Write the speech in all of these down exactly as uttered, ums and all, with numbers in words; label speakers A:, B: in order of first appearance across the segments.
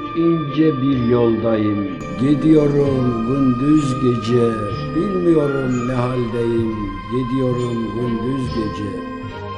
A: ince bir yoldayım. Gidiyorum gündüz gece, bilmiyorum ne haldeyim. Gidiyorum gündüz gece.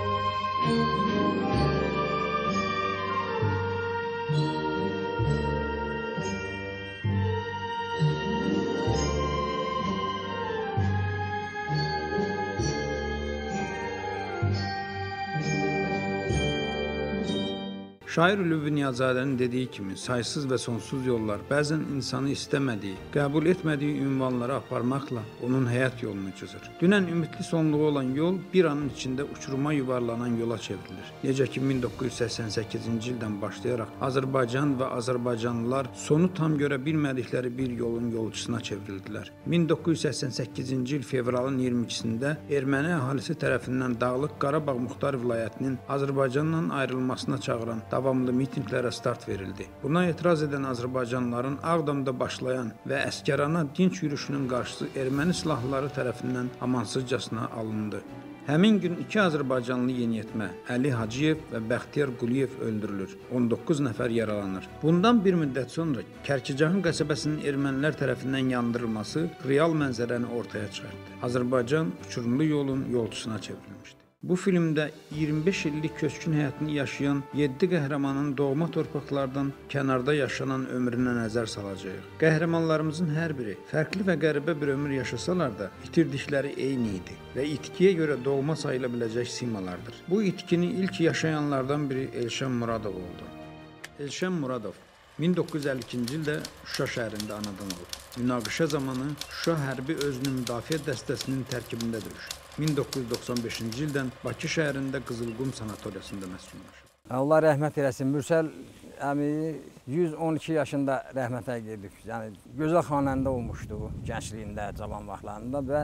B: Şair Ülvi Niyazade'nin dediği kimi saysız ve sonsuz yollar bəzən insanı istemediği, qəbul etmediği ünvanlara aparmakla onun hayat yolunu çizer. Dünən ümitli sonluğu olan yol bir anın içinde uçuruma yuvarlanan yola çevrilir. Necə ki min doqquz yüz səksən səkkizinci ildən başlayaraq Azərbaycan və Azərbaycanlılar sonu tam görə bilmədikləri bir yolun yolcusuna çevrildilər. min doqquz yüz səksən səkkizinci il fevralın iyirmi ikisində erməni əhalisi tərəfindən Dağlıq Qarabağ Muxtar Vilayətinin Azərbaycandan ayrılmasına çağıran davamlı mitinglere start verildi. Buna etiraz eden Azərbaycanlıların Ağdamda başlayan ve Əskərana dinç yürüyüşünün qarşısı erməni silahlıları tərəfindən amansızcasına alındı. Həmin gün iki Azərbaycanlı yeniyetmə Əli Hacıyev və Bəxtiyar Quliyev öldürülür. on doqquz nəfər yaralanır. Bundan bir müddət sonra Kərkicahın qəsəbəsinin ermənilər tərəfindən yandırılması real mənzərəni ortaya çıxartdı. Azərbaycan uçurumlu yolun yolcusuna çevrilmişdi. Bu filmdə iyirmi beş illik köçkün həyatını yaşayan yeddi qəhrəmanın doğma torpaqlardan kənarda yaşanan ömrünə nəzər salacağıq. Qəhrəmanlarımızın hər biri fərqli və qəribə bir ömür yaşasalar da itirdikləri eyni idi və itkiyə görə doğma sayıla biləcək simalardır. Bu itkini ilk yaşayanlardan biri Elşən Muradov oldu. Elşən Muradov min doqquz yüz əlli ikinci ildə Şuşa şəhərində anadan olub. Münaqişə zamanı Şuşa hərbi özünün müdafiə dəstəsinin tərkibində döyüşdü. min doqquz yüz doxsan beşinci ildən Bakı şəhərində Qızılqum sanatoriyasında məskunlaşıb.
C: Allah rəhmət eləsin. Mürsəl əmi yüz on iki yaşında rəhmətə gedib. Yəni gözəl xanəndə olmuşdu gəncliyində, cavan vaxtlarında və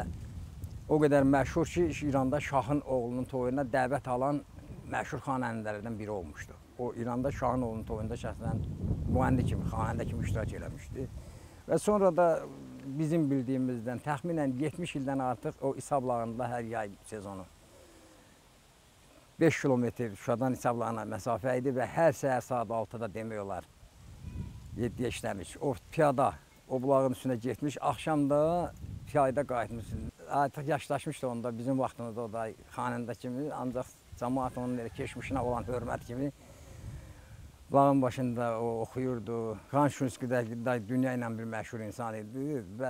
C: o qədər məşhur ki, İranda Şahın oğlunun toyuna dəvət alan məşhur xanəndələrdən biri olmuşdu. O İranda Şahın oğlunun toyunda şəxsən müğənni kimi, xanəndə kimi iştirak eləmişdi. Və sonra da bizim bildiyimizdən təxminən yetmiş ildən artıq o İsablağında hər yay sezonu beş kilometr Şuşadan İsablağına məsafə idi və hər səhər saat altıda demək olar yeddiyə işləmiş. O piyada o bulağın üstünə getmiş, axşam da piyada qayıtmış. Artıq yaşlaşmışdı onda bizim vaxtımızda o da xanəndə kimi, ancaq cəmaət onun elə keçmişinə olan hörmət kimi Bağın başında o oxuyurdu. Xan Şunski də dünya ilə bir məşhur insan idi və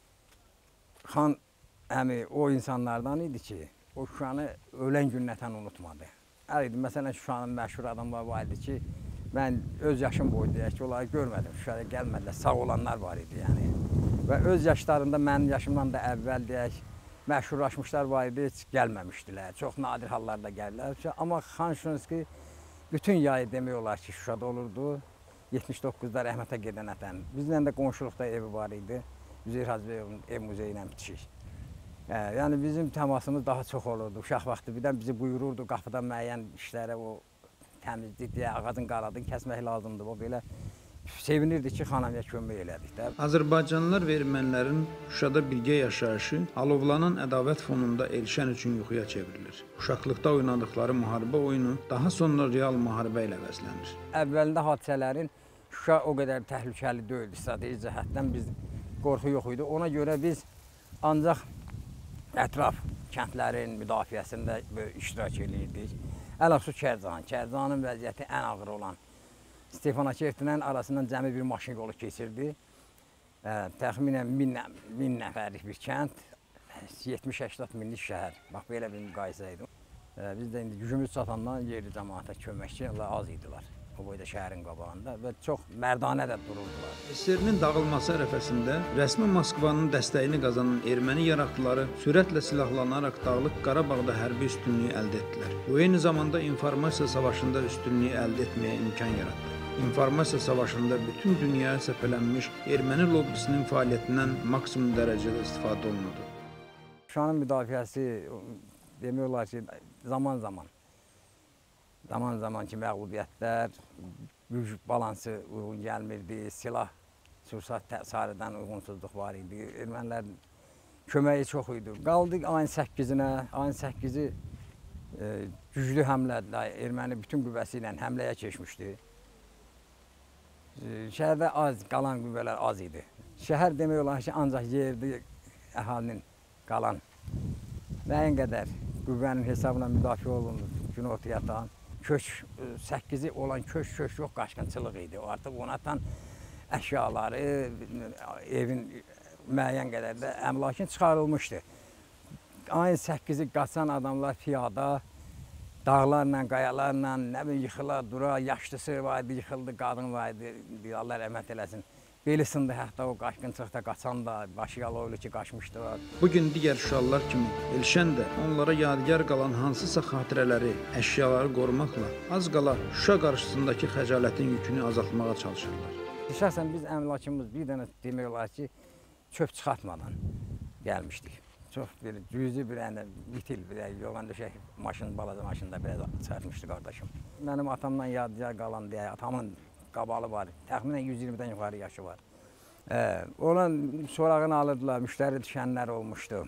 C: Xan həmi o insanlardan idi ki, o Şuşanı ölən günnətən unutmadı. Əl idi, məsələn Şuşanın məşhur adamları var idi ki, mən öz yaşım boyu deyək ki, onları görmədim, Şuşaya gəlmədilər, sağ olanlar var idi yəni. Və öz yaşlarında mənim yaşımdan da əvvəl deyək, məşhurlaşmışlar var idi, heç gəlməmişdilər, çox nadir hallarda gəldilər. Amma Xan Şunski bütün yayı demək olar ki, Şuşada olurdu. yetmiş doqquzda rəhmətə gedənətən. Bizlə də qonşuluqda evi var idi. Üzeyir Hacıyevin ev muzeyi ilə bitişik. Yəni bizim təmasımız daha çox olurdu. Uşaq vaxtı birdən bizi buyururdu qapıda müəyyən işlərə, o təmizlik deyə, ağacın qaradını kəsmək lazımdır. O belə sevinirdi ki, xanamya kömək elədik də.
B: Azərbaycanlılar və ermənilərin Şuşada birgə yaşayışı alovlanan ədavət fonunda Elşən üçün yuxuya çevrilir. Uşaqlıqda oynadıkları müharibə oyunu daha sonra real müharibə ilə əvəzlənir.
C: Əvvəlində hadisələrin Şuşa o qədər təhlükəli deyildi, strateji cəhətdən biz qorxu yox idi. Ona görə biz ancaq ətraf kəndlərin müdafiəsində iştirak edirdik. Ələxüsus Kərcan, Kərcanın vəziyyəti ən ağır olan Stepanakert-lə arasından cəmi bir maşın yolu keçirdi. Təxminən min nəfərlik bir kənd, yetmiş səksən minlik şəhər. Bax, belə bir müqayisə idi. Biz də indi gücümüz çatandan yerli cəmaata köməkçi az idilər. O boyda şəhərin qabağında və çox mərdanə də dururdular.
B: S S R-nin dağılması ərəfəsində rəsmi Moskvanın dəstəyini qazanan erməni yaraqlıları sürətlə silahlanaraq Dağlıq Qarabağda hərbi üstünlüyü əldə etdilər. Bu eyni zamanda informasiya savaşında üstünlüyü əldə etməyə imkan yarattı. İnformasiya savaşında bütün dünyaya səpələnmiş erməni lobbisinin fəaliyyətindən maksimum dərəcədə istifadə olundu.
C: Şuşanın müdafiəsi demək olar ki, zaman-zaman zaman-zaman ki, məğlubiyyətlər, güc balansı uyğun gəlmirdi, silah, sursat sarıdan uyğunsuzluq var idi. Ermənilərin köməyi çox idi. Qaldı ayın səkkizinə, ayın səkkizi e, güclü həmlədə erməni bütün qüvvəsi ilə həmləyə keçmişdi. Şəhərdə az, qalan qüvvələr az idi. Şəhər demək olar ki, ancaq yerdi əhalinin qalan. Müəyyən qədər qüvvənin hesabına müdafiə olundu, gün ortaya yatan. Köç, səkkizi olan köç, köç yox, qaçqınçılıq idi. Artıq ona atan əşyaları, evin müəyyən qədər də əmlakın çıxarılmışdı. Ayın səkkizi qaçan adamlar piyada, dağlarla, qayalarla, nə bilim, yıxıla, dura, yaşlısı var idi, yıxıldı, qadın var idi, Allah rəhmət eləsin. Beli sındı, hətta o qaçqınçılıqda qaçan da, başı yaloylu ki, qaçmışdılar.
B: Bugün digər Şuşalılar kimi Elşən də onlara yadigar qalan hansısa xatirələri, əşyaları qorumaqla az qala Şuşa qarşısındakı xəcalətin yükünü azaltmağa çalışırlar.
C: Şəxsən biz əmlakımız bir dənə demək olar ki, çöp çıxartmadan gəlmişdik. Çox bir cüzi bir ənə bitil, bir yoğan döşək maşın, balaca maşında biraz çıxartmışdı qardaşım. Mənim atamdan yadigar qalan deyə, atamın qabalı var, təxminən yüz iyirmidən yuxarı yaşı var. Ee, olan sorağını alırdılar, müştəri düşənlər olmuşdu.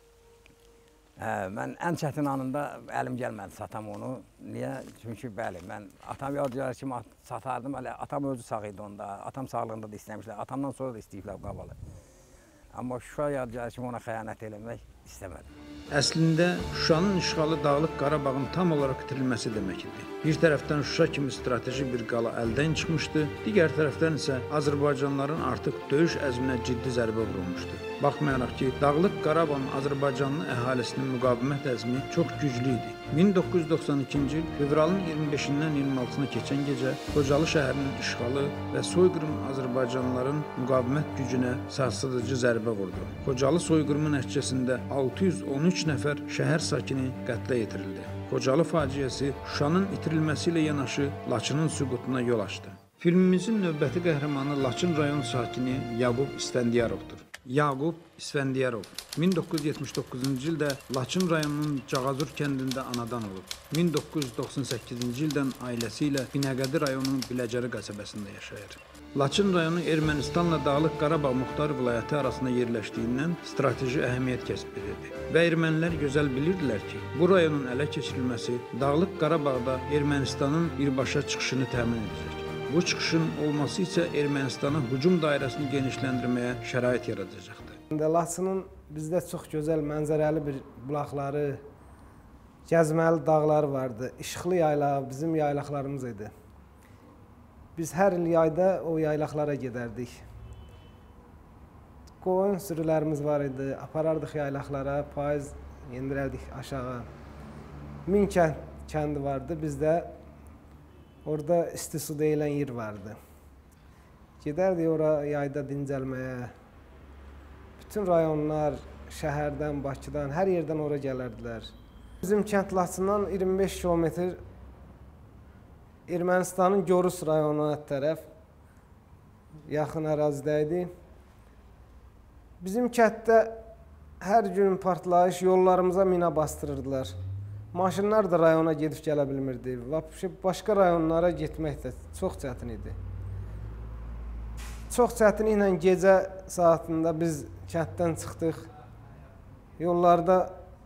C: Ee, mən ən çətin anında əlim gəlmədi, satam onu. Niyə? Çünki bəli, mən atam yadigar kimi satardım, hələ atam özü sağ idi onda, atam sağlığında da istəmişlər, atamdan sonra da istəyiblər qabalı. Amma Şuşa yadigar kimi ona xəyanət eləmək istəmədim.
B: Əslində Şuşanın işğalı Dağlıq Qarabağın tam olaraq itirilməsi demək idi. Bir tərəfdən Şuşa kimi strateji bir qala əldən çıxmışdı, digər tərəfdən isə Azərbaycanlıların artıq döyüş əzminə ciddi zərbə vurulmuşdu. Baxmayaraq ki, Dağlıq Qarabağın Azərbaycanlı əhalisinin müqavimət əzmi çox güclü idi. min doqquz yüz doxsan ikinci il fevralın iyirmi beşindən iyirmi altısına keçən gecə Xocalı şəhərinin işğalı və soyqırım Azərbaycanlıların müqavimət gücünə sarsıdıcı zərbə vurdu. Xocalı soyqırımı nəticəsində altı yüz on üç nəfər şəhər sakini qətlə yetirildi. Xocalı faciəsi Şuşanın itirilməsi ilə yanaşı Laçının süqutuna yol açdı. Filmimizin növbəti qəhrəmanı Laçın rayon sakini Yaqub İsfəndiyarovdur. Yaqub İsfəndiyarov min doqquz yüz yetmiş doqquzuncu ildə Laçın rayonunun Cağazur kəndində anadan olub. min doqquz yüz doxsan səkkizinci ildən ailəsi ilə Binəqədi rayonunun Biləcəri qəsəbəsində yaşayır. Laçın rayonu Ermənistanla Dağlıq Qarabağ Muxtar Vilayəti arasında yerləşdiyindən strateji əhəmiyyət kəsb edirdi. Və ermənilər gözəl bilirdilər ki, bu rayonun ələ keçirilməsi Dağlıq Qarabağda Ermənistanın birbaşa çıxışını təmin edəcək. Bu çıxışın olması isə Ermənistana hücum dairəsini genişləndirməyə şərait yaradacaqdır.
D: Laçının bizdə çox gözəl mənzərəli bir bulaqları, gəzməli dağları vardı. İşıqlı yaylaq bizim yaylaqlarımız idi. Biz hər il yayda o yaylaqlara gedərdik. Qoyun sürülərimiz var idi, aparardıq yaylaqlara, payız yendirərdik aşağı. Min kənd kəndi vardı, bizdə orada isti su deyilən yer vardı. Gedərdik ora yayda dincəlməyə. Bütün rayonlar, şəhərdən, Bakıdan, hər yerdən ora gələrdilər. Bizim kənd Laçından iyirmi beş kilometr Ermənistanın Gorus rayonuna tərəf yaxın ərazidə idi. Bizim kənddə hər gün partlayış, yollarımıza mina bastırırdılar. Maşınlar da rayona gedib gələ bilmirdi. Başqa rayonlara getmək də çox çətin idi. Çox çətinliklə gecə saatında biz kənddən çıxdıq. Yollarda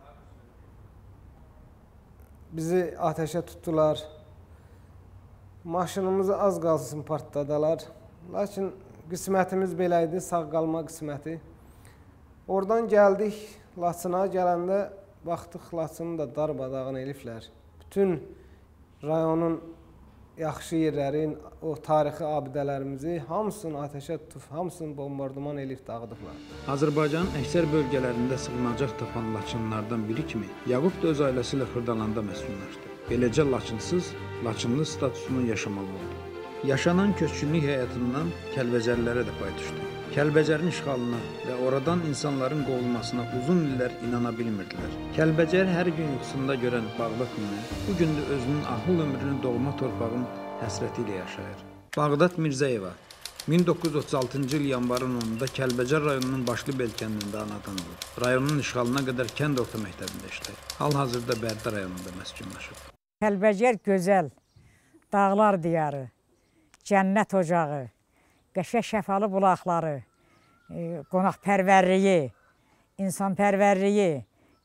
D: bizi ateşə tutdular. Maşınımızı az qalsın partladılar. Lakin qismətimiz belə idi, sağ qalma qisməti. Oradan gəldik, Laçına gələndə baxdıq, Laçını da darbadağını eliflər. Bütün rayonun yaxşı yerlərin, o tarixi abidələrimizi hamısını ateşə tutub, hamısını bombardıman elif dağıdıblar.
B: Azərbaycanın əksər bölgələrində sığınacaq tapan Laçınlardan biri kimi Yaqub da öz ailəsi ilə Xırdalanda məskunlaşdı. Beləcə Laçınsız, Laçınlı statusunu yaşamalı oldu. Yaşanan köçkünlük həyatından Kəlbəcərlərə də pay düşdü. Kəlbəcərin işğalına və oradan insanların qovulmasına uzun illər inana bilmirdilər. Kəlbəcər hər gün yuxusunda görən Bağdad Nənə bu gün də özünün ahıl ömrünü doğma torpağın həsrəti ilə yaşayır. Bağdad Mirzəyeva min doqquz yüz otuz altıncı il yanvarın onunda Kəlbəcər rayonunun Başlıbel kəndində anadan olub. Rayonun işğalına qədər kənd orta məktəbində işləyir. Hal-hazırda Bərdə rayonunda məskunlaşıb.
E: Kəlbəcər gözəl, dağlar diyarı, cənnət ocağı, qəşəng şəfalı bulaqları, qonaqpərvərliyi, insanpərvərliyi,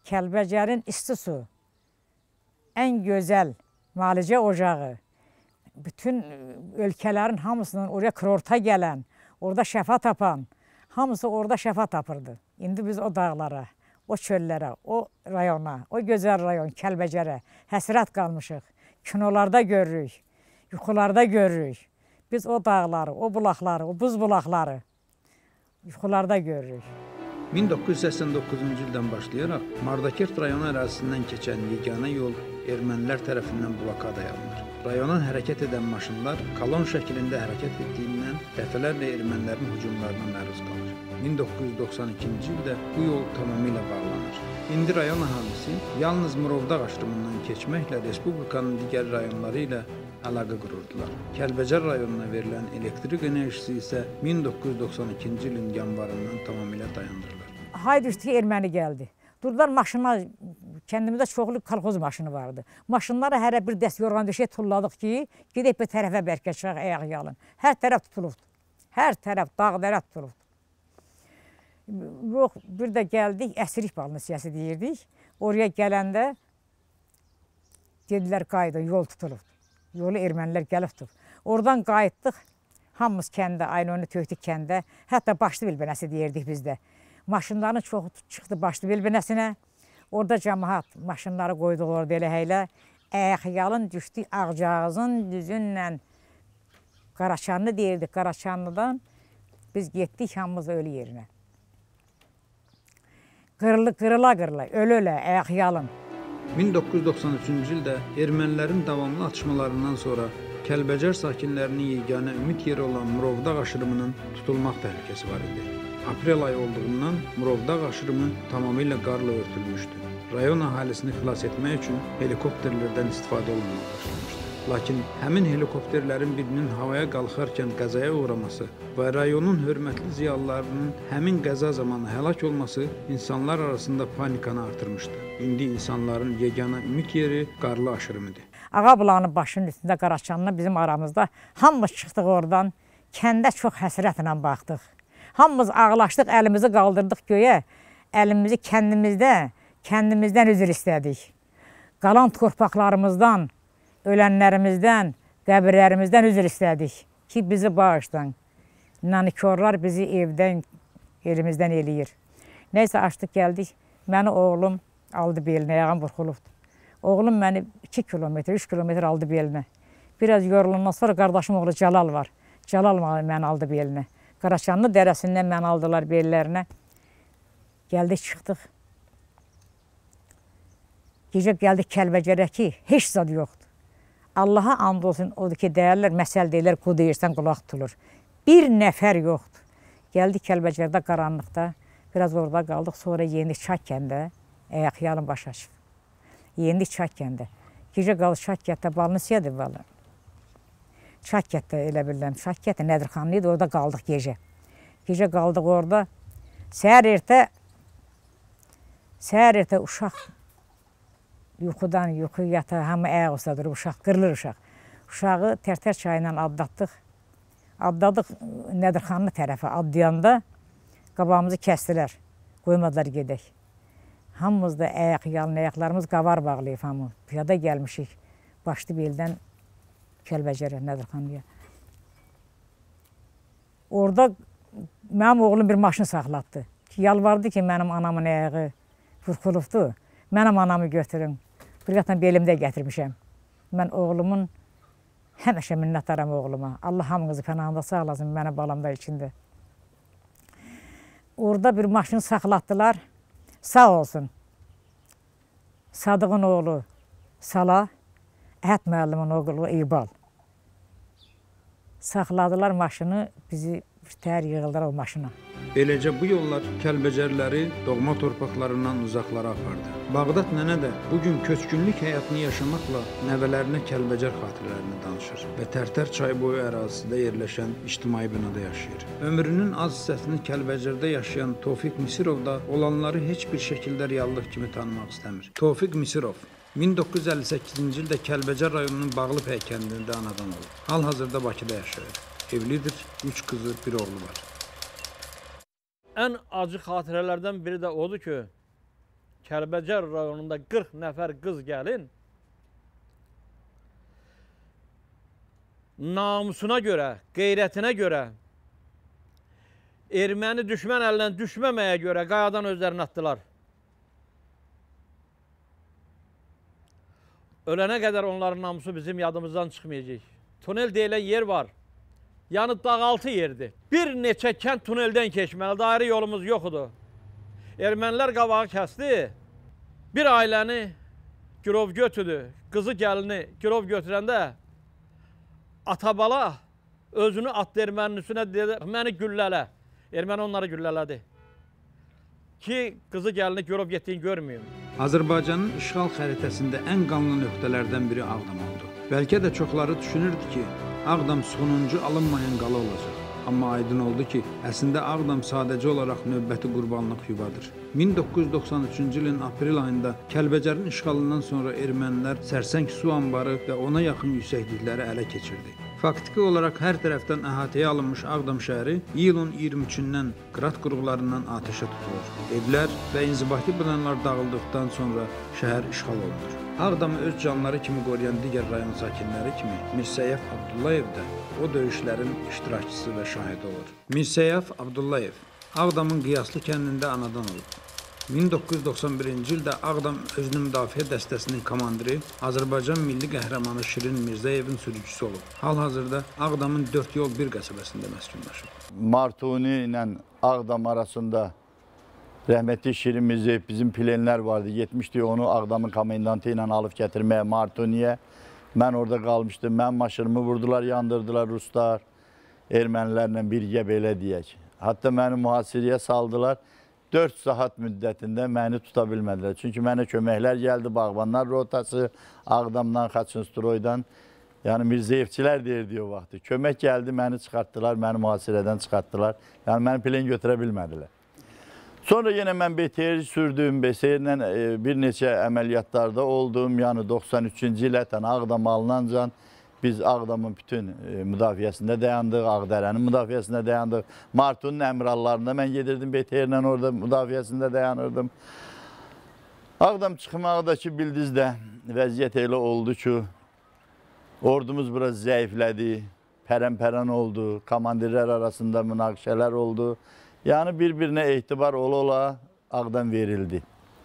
E: Kəlbəcərin isti su, ən gözəl müalicə ocağı, bütün ölkələrin hamısının oraya kurorta gələn, orada şəfa tapan, hamısı orada şəfa tapırdı. İndi biz o dağlara, o çöllərə, o rayona, o gözəl rayon Kəlbəcərə həsrət qalmışıq. Kinolarda görürük, yuxularda görürük. Biz o dağları, o bulaqları, o buz bulaqları yuxularda görürük.
B: min doqquz yüz səksən doqquzuncu ildən başlayaraq Mardakert rayonu ərazisindən keçən yeganə yol ermənilər tərəfindən blokada alınır. Rayona hərəkət edən maşınlar kolon şəklində hərəkət etdiyindən dəfələrlə ermənilərin hücumlarına məruz qalır. min doqquz yüz doxsan ikinci ildə bu yol tamamilə bağlanır. İndi rayon əhalisi yalnız Murovdağ aşırımından keçməklə respublikanın digər rayonları ilə əlaqə qururdular. Kəlbəcər rayonuna verilən elektrik enerjisi isə min doqquz yüz doxsan ikinci ilin yanvarından tamamilə dayandırılır.
E: Haydi üstü erməni gəldi. Durdular maşına, kəndimizdə çoxlu kolxoz maşını vardı. Maşınlara hərə bir dəst yorğan döşək tulladıq ki, gedək bir tərəfə bərkə çıxaq, ayaq yalın. Hər tərəf tutulubdu. Hər tərəf dağ dərə tutulubdu. Yox, bir də gəldik, əsrik balnisiyası deyirdik. Oraya gələndə dedilər qayıdın, yol tutulubdu. Yolu ermənilər gəlibdir. Oradan qayıtdıq, hamımız kəndə, aynı onu töktük kəndə. Hətta başlı bilbənəsi deyirdik bizdə. Maşınların çoxu çıxdı başlı bilbənəsinə. Orada cəmaat maşınları qoyduq orada elə həylə. Ayaqyalın düşdük Ağcağızın düzünlə Qaraçanlı deyirdik. Qaraçanlıdan biz getdik hamımız ölü yerinə. Qırılı, qırıla qırıla, ölü ölə, ayaqyalın.
B: min doqquz yüz doxsan üçüncü ildə ermənilərin davamlı atışmalarından sonra Kəlbəcər sakinlərinin yeganə ümid yeri olan Murovdağ aşırımının tutulmaq təhlükəsi var idi. Aprel ayı olduğundan Murovdağ aşırımı tamamilə qarla örtülmüşdü. Rayon əhalisini xilas etmək üçün helikopterlərdən istifadə olunmağa başlamışdı. Lakin həmin helikopterlərin birinin havaya qalxarkən qəzaya uğraması və rayonun hörmətli ziyalılarının həmin qəza zamanı həlak olması insanlar arasında panikanı artırmışdı. İndi insanların yeganə ümid yeri qarlı aşırımıdır.
E: Ağabulağının başının üstündə Qaraçanlı bizim aramızda. Hamımız çıxdıq oradan, kəndə çox həsrətlə baxdıq. Hamımız ağlaşdıq, əlimizi qaldırdıq göyə, əlimizi kəndimizdə, kəndimizdən üzr istədik. Qalan torpaqlarımızdan, ölənlərimizdən, qəbirlərimizdən üzr istədik ki, bizi bağışlayın. Nanikorlar bizi evdən, yerimizdən eləyir. Neysə, açdıq, gəldik. Məni oğlum aldı belinə, ayağım burxulubdur. Oğlum məni iki kilometr, üç kilometr aldı belinə. Biraz yorulundan sonra qardaşım oğlu Cəlal var. Cəlal məni aldı belinə. Qaraçanlı dərəsindən məni aldılar bellərinə. Gəldik, çıxdıq. Gecə gəldik Kəlbəcərə ki, heç zad yoxdur. Allaha and olsun, odur ki, deyərlər, məsəl deyirlər, qu deyirsən, qulaq tutulur. Bir nəfər yoxdur. Gəldik Kəlbəcərdə, qaranlıqda, biraz orada qaldıq, sonra yendik Çakkəndə, ayaqyalın baş açıb. Yendik Çakkəndə. Gecə qaldı Çakkətdə, balnisiyadır valla. Çakkətdə elə bilirəm, Çakkətdə Nədirxanlı idi, orada qaldıq gecə. Gecə qaldıq orada, səhər ertə, səhər ertə uşaq, yuxudan yuxu yata, hamı ayaq olsa durub, uşaq, qırılır uşaq. Uşağı Tərtər çayı ilə adlatdıq. Adladıq Nədirxanlı tərəfə, adlayanda qabağımızı kəstilər, qoymadılar gedək. Hamımız da ayaq, yalın ayaqlarımız qavar bağlayıb hamı. Piyada gəlmişik, başlı beldən Kəlbəcərə, Nədirxanlıya. Orada mənim oğlum bir maşın saxlatdı. Yalvardı ki, mənim anamın ayağı burxulubdur, mənim anamı götürün. Briqatla belimdə gətirmişəm. Mən oğlumun, həmişə minnətdaram oğluma. Allah hamınızı pənahında sağlasın, mənim balam da içində. Orada bir maşını saxlatdılar, sağ olsun. Sadığın oğlu Sala, Əhəd müəllimin oğlu İqbal. Saxladılar maşını, bizi bir təhər yığıldılar o maşına.
B: Beləcə bu yollar Kəlbəcərləri doğma torpaqlarından uzaqlara apardı. Bağdad nənə də bugün köçkünlük həyatını yaşamaqla nəvələrinə Kəlbəcər xatirələrini danışır və Tərtər çayı boyu ərazisində yerləşən ictimai binada yaşayır. Ömrünün az hissəsini Kəlbəcərdə yaşayan Tofiq Misirov da olanları heç bir şəkildə reallıq kimi tanımaq istəmir. Tofiq Misirov min doqquz yüz əlli səkkizinci ildə Kəlbəcər rayonunun Bağlıpəy kəndində anadan olub. Hal-hazırda Bakıda yaşayır. Evlidir, üç qızı, bir oğlu var.
F: Ən acı xatirələrdən biri də odur ki, Kəlbəcər rayonunda qırx nəfər qız gəlin namusuna görə, qeyrətinə görə, erməni düşmən əlindən düşməməyə görə qayadan özlərini atdılar. Ölənə qədər onların namusu bizim yadımızdan çıxmayacaq. Tunel deyilən yer var. Yəni dağaltı yerdir. Bir neçə kənd tuneldən keçməli, ayrı yolumuz yoxdur. Ermənilər qabağı kəsdi. Bir ailəni girov götürdü, qızı gəlini girov götürəndə atabala özünü atdı erməninin üstünə dedi, məni güllələlə. Erməni onları güllələdi. Ki qızı gəlini girov getdiyini görməyim.
B: Azərbaycanın işğal xəritəsində ən qanlı nöqtələrdən biri Ağdam oldu. Bəlkə də çoxları düşünürdü ki, Ağdam sonuncu alınmayan qala olacaq. Amma aydın oldu ki, əslində Ağdam sadəcə olaraq növbəti qurbanlıq yuvadır. min doqquz yüz doxsan üçüncü ilin aprel ayında Kəlbəcərin işğalından sonra ermənilər Sərsəng su anbarı və ona yaxın yüksəklikləri ələ keçirdi. Faktiki olaraq hər tərəfdən əhatəyə alınmış Ağdam şəhəri iyulun iyirmi üçündən qırat qurğularından atəşə tutulur. Evlər və inzibati binalar dağıldıqdan sonra şəhər işğal olunur. Ağdamı öz canları kimi qoruyan digər rayon sakinləri kimi Mirsəyəf Abdullayev də o döyüşlərin iştirakçısı və şahidi olur. Mirsəyəf Abdullayev Ağdamın Qiyaslı kəndində anadan olub. min doqquz yüz doxsan birinci ildə Ağdam özünü müdafiə dəstəsinin komandiri, Azərbaycan milli qəhrəmanı Şirin Mirzəyevin sürücüsü olub. Hal-hazırda Ağdamın dörd yol bir qəsəbəsində məskunlaşıb.
G: Martuni ilə Ağdam arasında rəhmətli Şirin Mirzeyev bizim plenlər vardı. Getmişdi onu Ağdamın komendantı ilə alıb gətirməyə Martuniyə. Mən orada qalmışdım. Mən maşınımı vurdular, yandırdılar Ruslar. Ermənilərlə birgə belə deyək. Hətta məni mühasirəyə saldılar. dörd saat müddətində məni tuta bilmədilər. Çünki mənə köməklər gəldi, Bağbanlar rotası, Ağdamdan, Xaçınstroydan. Yəni Mirzəyevçilər deyirdi o vaxtı. Kömək gəldi, məni çıxartdılar, məni mühasirədən çıxartdılar. Yəni məni plen götürə bilmədilər. Sonra yenə mən B T R sürdüm, B S R-lə bir neçə əməliyyatlarda oldum. Yəni doxsan üçüncü ilətən Ağdam alınancan biz Ağdamın bütün müdafiəsində dayandıq, Ağdərənin müdafiəsində dayandıq. Martunun əmrallarında mən gedirdim, B T R-lə orada müdafiəsində dayanırdım. Ağdam çıxmaqdakı bildizdə vəziyyət elə oldu ki, ordumuz biraz zəiflədi, pərən-pərən oldu, komandirlər arasında münaqişələr oldu. Yəni bir-birinə etibar ola-ola Ağdam verildi.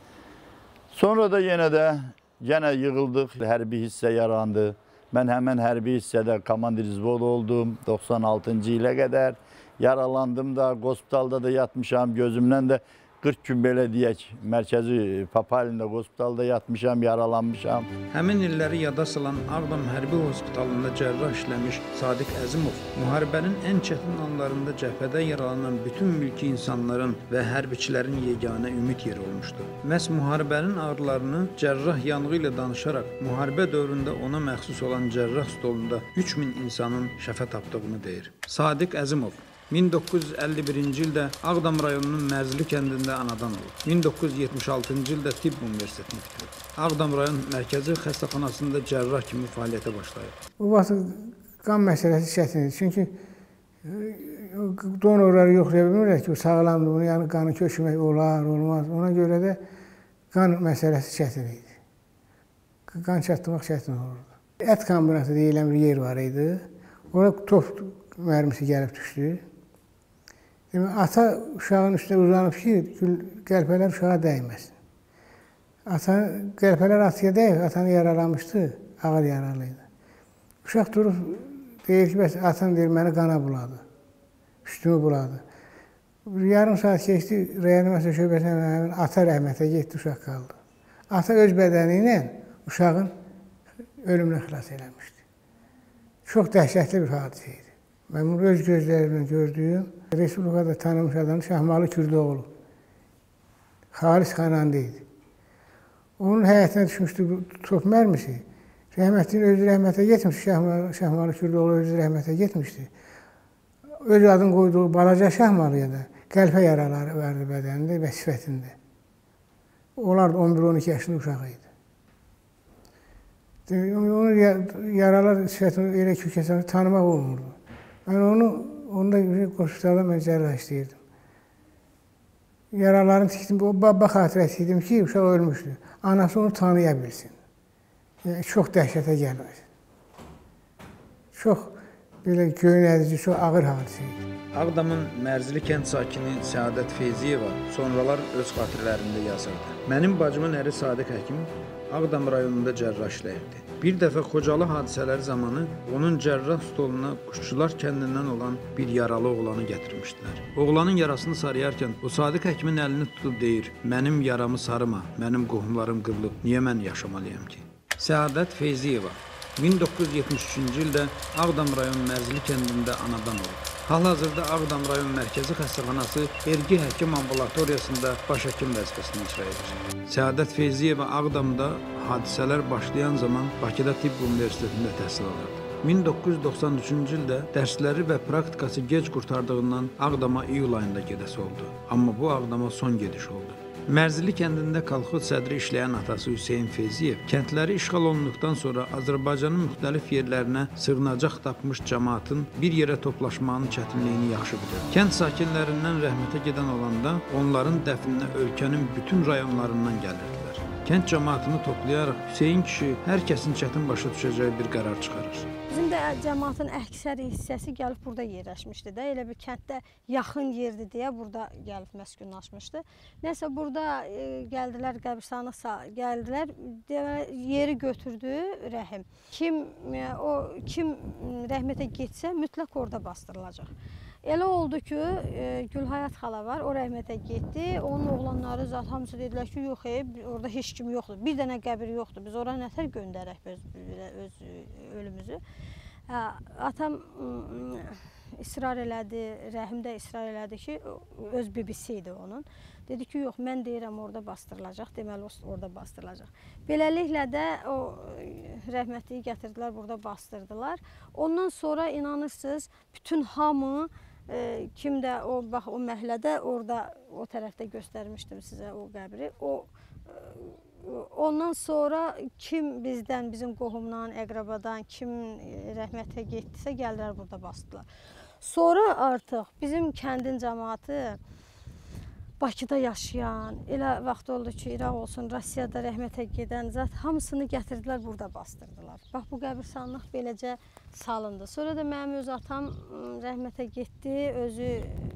G: Sonra da yenə də yenə yığıldıq, hərbi hissə yarandı. Mən həmən hərbi hissədə komandir izvod oldum doxsan altıncı ilə qədər. Yaralandım da, hospitalda da yatmışam, gözümdən də qırx gün belə deyək, mərkəzi Papalində hospitalda yatmışam, yaralanmışam.
B: Həmin illəri yada salan Ağdam Hərbi Hospitalında cərrah işləmiş Sadiq Əzimov, müharibənin ən çətin anlarında cəbhədə yaralanan bütün mülki insanların və hərbiçilərin yeganə ümid yeri olmuşdu. Məhz müharibənin ağrılarını cərrah yanğı ilə danışaraq, müharibə dövründə ona məxsus olan cərrah stolunda üç min insanın şəfə tapdığını deyir. Sadiq Əzimov min doqquz yüz əlli birinci ildə Ağdam rayonunun Mərzili kəndində anadan olub. min doqquz yüz yetmiş altıncı ildə Tibb Universitetini bitirib. Ağdam rayon mərkəzi xəstəxanasında cərrah kimi fəaliyyətə başlayıb.
H: Bu vaxt qan məsələsi çətindir. Çünki donorları yoxlaya bilmirlər ki, o sağlamdır, bunu yəni qanı köçürmək olar, olmaz. Ona görə də qan məsələsi çətin idi. Qan çatdırmaq çətin olurdu. Ət kombinatı deyilən bir yer var idi. Ona top mərmisi gəlib düşdü. Demək, ata uşağın üstünə uzanıb ki, qəlpələr uşağa dəyməsin. Ata, qəlpələr ataya dəyib, atanı yaralanmışdı, ağır yaralıydı. Uşaq durub, deyir ki, bəs atan deyir, məni qana buladı, üstümü buladı. Yarım saat keçdi, reanimasiya şöbəsinə ata rəhmətə getdi, uşaq qaldı. Ata öz bədəni ilə uşağın ölümünə xilas eləmişdi. Çox dəhşətli bir hadisə idi. Mən bunu öz gözlərimlə gördüyüm, Respublikada tanınmış adam Şahmalı Kürdoğlu. Xalis Xanandı idi. Onun həyətinə düşmüşdü top mərmisi. Rəhmətlinin özü rəhmətə getmişdi, Şahmalı, Şahmalı Kürdoğlu özü rəhmətə getmişdi. Öz adını qoyduğu balaca Şahmalıya da qəlpə yaraları vardı bədənində və sifətində. Onlar da on bir on iki yaşında uşağı idi. Onun yaralar sifətini elə kökəsəni tanımaq olmurdu. Mən onu, onda hospitalda mən cərrah istəyirdim. Yaralarını tikdim, o baba xatirəsi idim ki, uşaq ölmüşdü. Anası onu tanıya bilsin. Yəni, çox dəhşətə gəlməsin. Çox Belə göyün ədici çox ağır hadisə idi.
B: Ağdamın Mərzili kənd sakini Səadət Feyziyeva sonralar öz xatirələrində yazırdı. Mənim bacımın əri Sadiq həkim Ağdam rayonunda cərrah işləyirdi. Bir dəfə Xocalı hadisələri zamanı onun cərrah stoluna Quşçular kəndindən olan bir yaralı oğlanı gətirmişdilər. Oğlanın yarasını sarıyarkən o Sadiq həkimin əlini tutub deyir: "Mənim yaramı sarıma, mənim qohumlarım qırılıb, niyə mən yaşamalıyam ki?" Səadət Feyziyeva min doqquz yüz yetmiş üçüncü ildə Ağdam rayon Mərzili kəndində anadan olub. Hal-hazırda Ağdam rayon Mərkəzi Xəstəxanası Ergi Həkim ambulatoriyasında baş həkim vəzifəsini icra edir. Səadət Feyziyeva Ağdamda hadisələr başlayan zaman Bakıda Tibb Universitetində təhsil alırdı. min doqquz yüz doxsan üçüncü ildə dərsləri və praktikası gec qurtardığından Ağdama iyul ayında gedəsi oldu. Amma bu Ağdama son gediş oldu. Mərzili kəndində kolxoz sədri işləyən atası Hüseyn Feyziyev kəndləri işğal olunduqdan sonra Azərbaycanın müxtəlif yerlərinə sığınacaq tapmış cəmaatın bir yerə toplaşmağının çətinliyini yaxşı bilir. Kənd sakinlərindən rəhmətə gedən olanda onların dəfninə ölkənin bütün rayonlarından gəlirdilər. Kənd cəmaatını toplayaraq Hüseyn kişi hər kəsin çətin başa düşəcəyi bir qərar çıxarır.
I: Bizim də cəmaatın əksəri hissəsi gəlib burada yerləşmişdi də. Elə bir kənddə yaxın yerdir deyə burada gəlib məskunlaşmışdı. Nəsə burada e, gəldilər, qəbirstanlıq gəldilər, yeri götürdü Rəhim. Kim e, o kim rəhmətə getsə mütləq orada bastırılacaq. Elə oldu ki, e, Gülhayat xala var, o rəhmətə getdi. Onun oğlanları zat hamısı dedilər ki, yox, e, orada heç kim yoxdur. Bir dənə qəbir yoxdur. Biz ora nətər göndərək öz, öz ölümümüzü. Hə, atam israr elədi, Rəhim də israr elədi ki, öz bibisi idi onun. Dedi ki, yox, mən deyirəm orada bastırılacaq, deməli orada bastırılacaq. Beləliklə də o rəhmətliyi gətirdilər, burada bastırdılar. Ondan sonra inanırsınız, bütün hamı, e, kim də o, bax, o məhəllədə orada, o tərəfdə göstərmişdim sizə o qəbri. O, ondan sonra kim bizdən, bizim qohumdan, əqrabadan, kim rəhmətə getdisə, gəldilər burada bastılar. Sonra artıq bizim kəndin cəmaatı, Bakıda yaşayan, elə vaxt oldu ki, İraq olsun, Rusiyada rəhmətə gedən zat hamısını gətirdilər, burada bastırdılar. Bax, bu qəbirstanlıq beləcə salındı. Sonra da mənim öz atam rəhmətə getdi, özü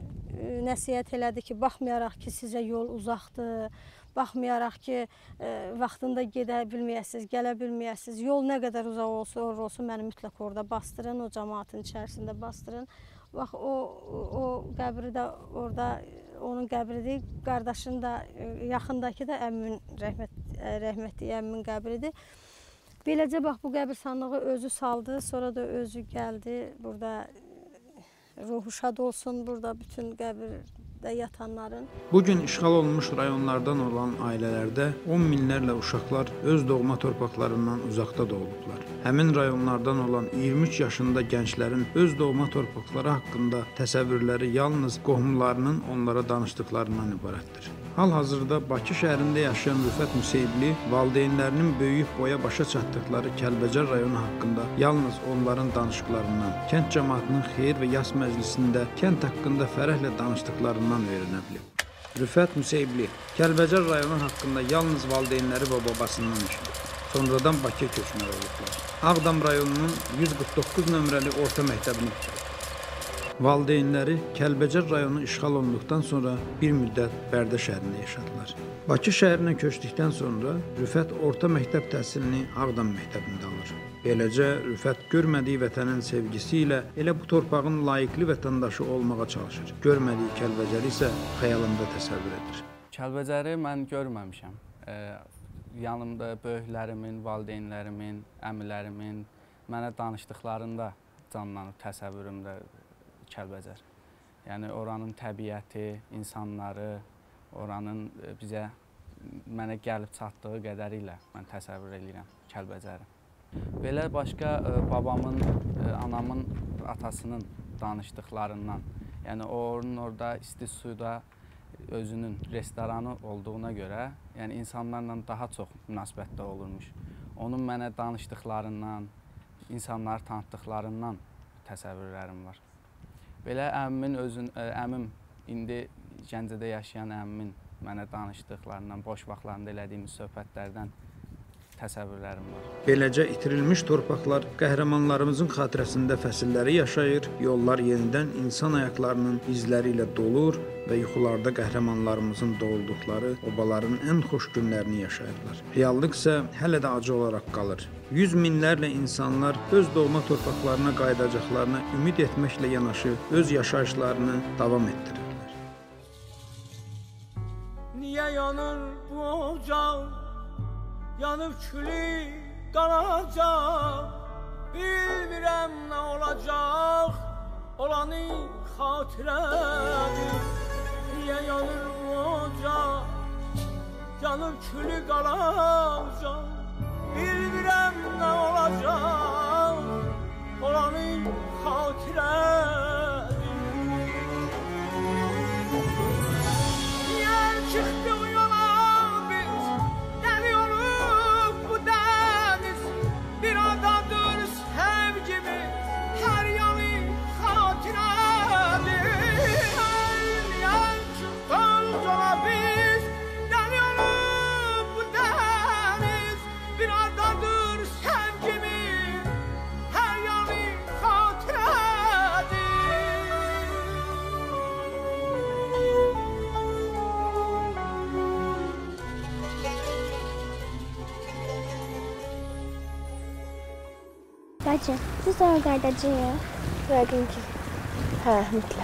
I: nəsihət elədi ki, baxmayaraq ki, sizə yol uzaqdır, baxmayaraq ki, e, vaxtında gedə bilməyəsiniz, gələ bilməyəsiniz, yol nə qədər uzaq olsa, orada olsun, məni mütləq orada bastırın, o cəmaatın içərisində bastırın. Bax, o, o qəbri də orada, onun qəbridir, qardaşın da, yaxındakı da əmmin, rəhmət, rəhmətli əmmin qəbridir. Beləcə, bax, bu qəbirstanlığı özü saldı, sonra da özü gəldi, burada ruhu şad olsun, burada bütün qəbirdə yatanların.
B: Bugün işğal olunmuş rayonlardan olan ailələrdə on minlərlə uşaqlar öz doğma torpaqlarından uzaqda doğulublar. Həmin rayonlardan olan iyirmi üç yaşında gənclərin öz doğma torpaqları haqqında təsəvvürləri yalnız qohumlarının onlara danışdıqlarından ibarətdir. Hal-hazırda Bakı şəhərində yaşayan Rüfət Müseyibli valideynlərinin böyüyüb boya başa çatdıqları Kəlbəcər rayonu haqqında yalnız onların danışıqlarından, kənd cəmaatının xeyir və yas məclisində kənd haqqında fərəhlə danışdıqlarından öyrənə bilib. Rüfət Müseyibli Kəlbəcər rayonu haqqında yalnız valideynləri və babasından eşidib. Sonradan Bakıya köçməli olublar. Ağdam rayonunun yüz qırx doqquz nömrəli orta məktəbini bitirib. Valideynləri Kəlbəcər rayonu işğal olunduqdan sonra bir müddət Bərdə şəhərində yaşadılar. Bakı şəhərinə köçdükdən sonra Rüfət orta məktəb təhsilini Ağdam məktəbində alır. Beləcə Rüfət görmədiyi vətənin sevgisi ilə elə bu torpağın layiqli vətəndaşı olmağa çalışır. Görmədiyi Kəlbəcəri isə xəyalında təsəvvür edir.
J: Kəlbəcəri mən görməmişəm. E, yanımda böyüklərimin, valideynlərimin, əmilərimin mənə danışdıqlarında canlanıb təsəvvürümdə Kəlbəcər. Yəni oranın təbiəti, insanları, oranın bizə, mənə gəlib çatdığı qədərilə mən təsəvvür edirəm Kəlbəcəri. Belə başqa babamın, anamın, atasının danışdıqlarından, yəni onun orada isti suda özünün restoranı olduğuna görə, yəni insanlarla daha çox münasibətdə olurmuş. Onun mənə danışdıqlarından, insanları tanıtdıqlarından təsəvvürlərim var. Belə əmimin özün, əmim indi Gəncədə yaşayan əmimin mənə danışdıqlarından, boş vaxtlarında elədiyimiz söhbətlərdən təsəvvürlərim var.
B: Beləcə itirilmiş torpaqlar qəhrəmanlarımızın xatirəsində fəsilləri yaşayır, yollar yenidən insan ayaqlarının izləri ilə dolur və yuxularda qəhrəmanlarımızın doğulduqları obaların ən xoş günlərini yaşayırlar. Reallıq isə hələ də acı olaraq qalır. Yüz minlərlə insanlar öz doğma torpaqlarına qayıdacaqlarına ümid etməklə yanaşı öz yaşayışlarını davam etdirirlər.
K: Niyə yanır bu ocaq? Yanıb külü qalacaq, bilmirəm nə olacaq, olanı xatirədir. Niyə yanır bu ocaq, yanıb külü qalacaq, bilmirəm nə olacaq, olanı xatirədir. Niyə çıxdıq yola biz, gəliyoruz bu dəniz, bir adadır sevgimiz, hər yanı xatirədir. Niyə çıxdıq yola biz, gəliyoruz bu dəniz, bir adadır sevgimiz, hər yanı xatirədir.
L: Bacı, biz orada qayıdacağıq. Yəqin ki. Hə, mütləq.